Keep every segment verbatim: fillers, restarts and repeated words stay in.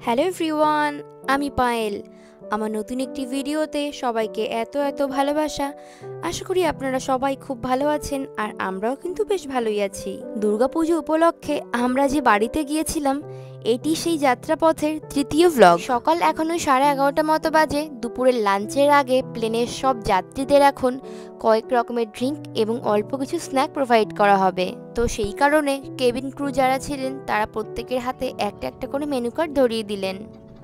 Hello everyone, আমি পায়েল। আমার নতুন একটি ভিডিওতে সবাইকে এত এত ভালোবাসা। আশা করি আপনারা সবাই খুব ভালো আছেন, আর আমরাও কিন্তু বেশ ভালোই আছি। দুর্গাপুজো উপলক্ষে আমরা যে বাড়িতে গিয়েছিলাম, এটি সেই যাত্রাপথের তৃতীয় ভ্লগ। সকাল এখনো সাড়ে এগারোটা মতো বাজে। দুপুরের লাঞ্চের আগে প্লেনের সব যাত্রীদের এখন কয়েক রকমের ড্রিঙ্ক এবং অল্প কিছু স্ন্যাক প্রোভাইড করা হবে। তো সেই কারণে কেবিন ক্রু যারা ছিলেন তারা প্রত্যেকের হাতে একটা একটা করে মেনু কার্ড ধরিয়ে দিলেন।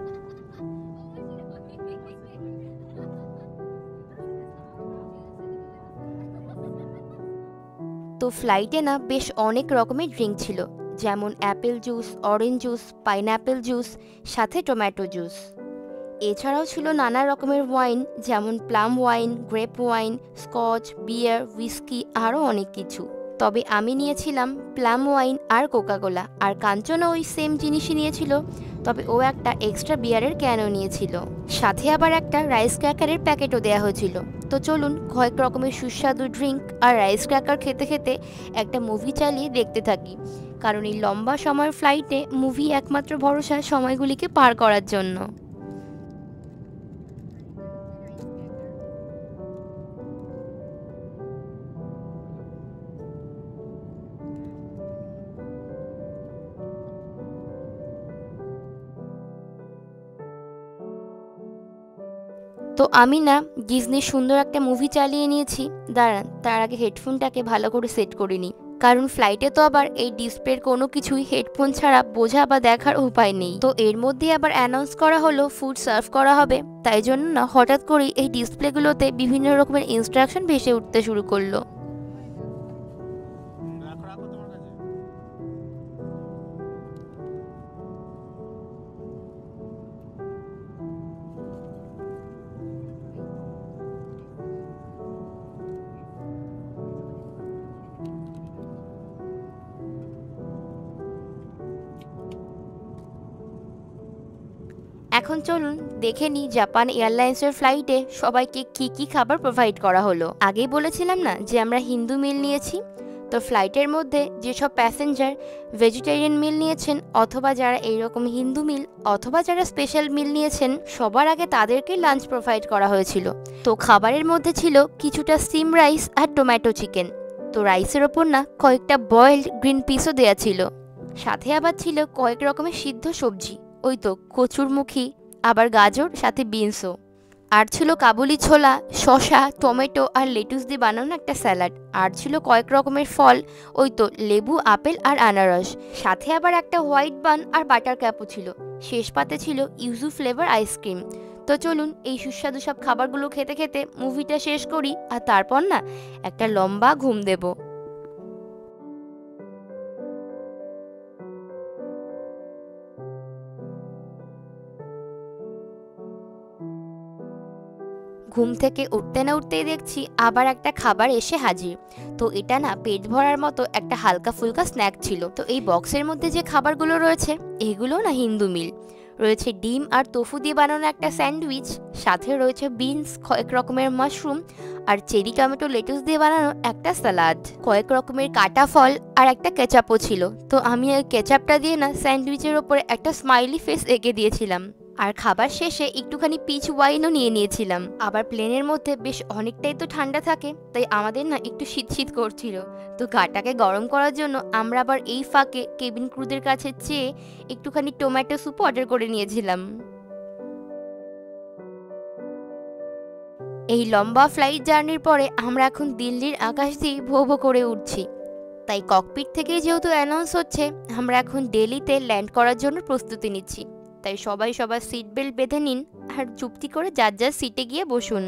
তো ফ্লাইটে না বেশ অনেক রকমের ড্রিঙ্ক ছিল, যেমন apple juice, orange juice, pineapple juice, সাথে টমেটো জুস। এছাড়াও ছিল নানা রকমের ওয়াইন, যেমন plum wine, grape wine, scotch, beer, whisky, আরও অনেক কিছু। তবে আমি নিয়েছিলাম প্লাম ওয়াইন আর কোকাকোলা, আর কাঞ্চনও ওই সেম জিনিসই নিয়েছিল, তবে ও একটা এক্সট্রা বিয়ারের ক্যানও নিয়েছিল। সাথে আবার একটা রাইস ক্র্যাকারের প্যাকেটও দেওয়া হয়েছিল। তো চলুন কয়েক রকমের সুস্বাদু ড্রিঙ্ক আর রাইস ক্র্যাকার খেতে খেতে একটা মুভি চালিয়ে দেখতে থাকি, কারণ এই লম্বা সময়ের ফ্লাইটে মুভি একমাত্র ভরসা সময়গুলিকে পার করার জন্য। তো আমি না ডিজনির সুন্দর একটা মুভি চালিয়ে নিয়েছি। দাঁড়ান, তার আগে হেডফোনটাকে ভালো করে সেট করে নিই, কারণ ফ্লাইটে তো আবার এই ডিসপ্লের কোনো কিছুই হেডফোন ছাড়া বোঝা বা দেখার উপায় নেই। তো এর মধ্যে আবার অ্যানাউন্স করা হলো ফুড সার্ভ করা হবে, তাই জন্য না হঠাৎ করেই এই ডিসপ্লেগুলোতে বিভিন্ন রকমের ইনস্ট্রাকশন ভেসে উঠতে শুরু করলো। এখন চলুন দেখে নিই জাপান এয়ারলাইন্সের ফ্লাইটে সবাইকে কি কি খাবার প্রোভাইড করা হলো। আগেই বলেছিলাম না যে আমরা হিন্দু মিল নিয়েছি। তো ফ্লাইটের মধ্যে যেসব প্যাসেঞ্জার ভেজিটেরিয়ান মিল নিয়েছেন, অথবা যারা এইরকম হিন্দু মিল অথবা যারা স্পেশাল মিল নিয়েছেন, সবার আগে তাদেরকে লাঞ্চ প্রোভাইড করা হয়েছিল। তো খাবারের মধ্যে ছিল কিছুটা স্টিম রাইস আর টমেটো চিকেন। তো রাইসের ওপর না কয়েকটা বয়েলড গ্রিন পিসও দেওয়া ছিল। সাথে আবার ছিল কয়েক রকমের সিদ্ধ সবজি, ওই তো কচুরমুখী, আবার গাজর, সাথে বিনসও। আর ছিল কাবুলি ছোলা, শসা, টমেটো আর লেটুস দিয়ে বানানো একটা স্যালাড। আর ছিল কয়েক রকমের ফল, ওই তো লেবু, আপেল আর আনারস। সাথে আবার একটা হোয়াইট বান আর বাটার ক্যাপও ছিল। শেষ পাতে ছিল ইউজু ফ্লেভার আইসক্রিম। তো চলুন এই সুস্বাদু সব খাবারগুলো খেতে খেতে মুভিটা শেষ করি, আর তারপর না একটা লম্বা ঘুম দেবো। ঘুম থেকে উঠতে না উঠতেই দেখছি আবার একটা খাবার এসে হাজির। তো এটা না পেট ভরার মতো একটা হালকা ফুলকা স্ন্যাক ছিল। তো এই বক্সের মধ্যে যে খাবারগুলো রয়েছে এগুলো না হিন্দু মিল। রয়েছে ডিম আর তোফু দিয়ে বানানো একটা স্যান্ডউইচ, সাথে রয়েছে বিনস, কয়েক রকমের মাশরুম আর চেরি টমেটো লেটুস দিয়ে বানানো একটা সালাদ, কয়েক রকমের কাটা ফল আর একটা কেচাপও ছিল। তো আমি ওই কেচাপটা দিয়ে না স্যান্ডউইচের ওপরে একটা স্মাইলি ফেস এঁকে দিয়েছিলাম। আর খাবার শেষে একটুখানি পিচ ওয়াইনও নিয়ে নিয়েছিলাম। আবার প্লেনের মধ্যে বেশ অনেকটাই তো ঠান্ডা থাকে, তাই আমাদের না একটু শীত শীত করছিল। তো গাটাকে গরম করার জন্য আমরা আবার এই ফাঁকে কেবিন ক্রুদের কাছে চেয়ে একটুখানি টমেটো স্যুপ অর্ডার করে নিয়েছিলাম। এই লম্বা ফ্লাইট জার্নির পরে আমরা এখন দিল্লির আকাশ দিয়ে ভো ভো করে উঠছি। তাই ককপিট থেকে যেহেতু অ্যানাউন্স হচ্ছে আমরা এখন দিল্লিতে ল্যান্ড করার জন্য প্রস্তুতি নিচ্ছি, তাই সবাই সবার সিট বেল্ট বেঁধে নিন আর চুপটি করে যার যার সিটে গিয়ে বসুন।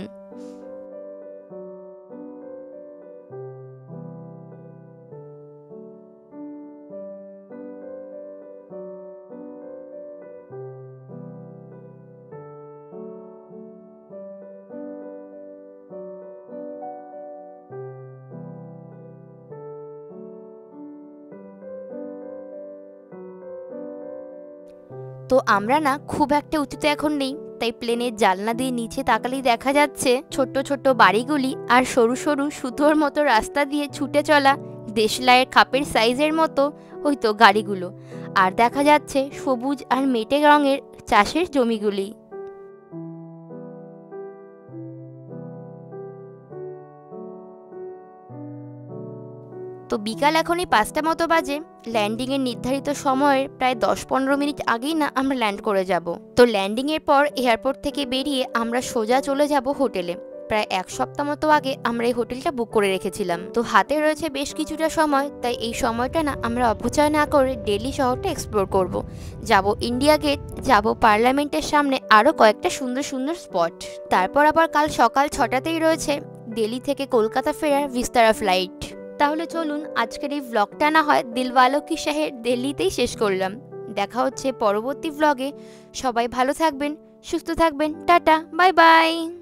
তো আমরা না খুব একটা উঁচুতে এখন নেই, তাই প্লেনের জানলা দিয়ে নিচে তাকালেই দেখা যাচ্ছে ছোট্ট ছোট্ট বাড়িগুলি আর সরু সরু সুতোর মতো রাস্তা দিয়ে ছুটে চলা দেশলাইয়ের খাপের সাইজের মতো ওই তো গাড়িগুলো। আর দেখা যাচ্ছে সবুজ আর মেটে রঙের চাষের জমিগুলি। তো বিকাল এখনই পাঁচটা মতো বাজে। ল্যান্ডিংয়ের নির্ধারিত সময়ের প্রায় দশ পনেরো মিনিট আগেই না আমরা ল্যান্ড করে যাব। তো ল্যান্ডিংয়ের পর এয়ারপোর্ট থেকে বেরিয়ে আমরা সোজা চলে যাব হোটেলে। প্রায় এক সপ্তাহ মতো আগে আমরা এই হোটেলটা বুক করে রেখেছিলাম। তো হাতে রয়েছে বেশ কিছুটা সময়, তাই এই সময়টা না আমরা অপচয় না করে দিল্লি শহরটা এক্সপ্লোর করব। যাব ইন্ডিয়া গেট, যাব পার্লামেন্টের সামনে, আরও কয়েকটা সুন্দর সুন্দর স্পট। তারপর আবার কাল সকাল ছটাতেই রয়েছে দিল্লি থেকে কলকাতা ফেরার বিস্তারা ফ্লাইট। তাহলে চলুন আজকের এই ভ্লগটা না হয় দিলওয়ালো কি শহর দিল্লিতেই শেষ করলাম। দেখা হচ্ছে পরবর্তী ভ্লগে। সবাই ভালো থাকবেন, সুস্থ থাকবেন। Tata, bye by.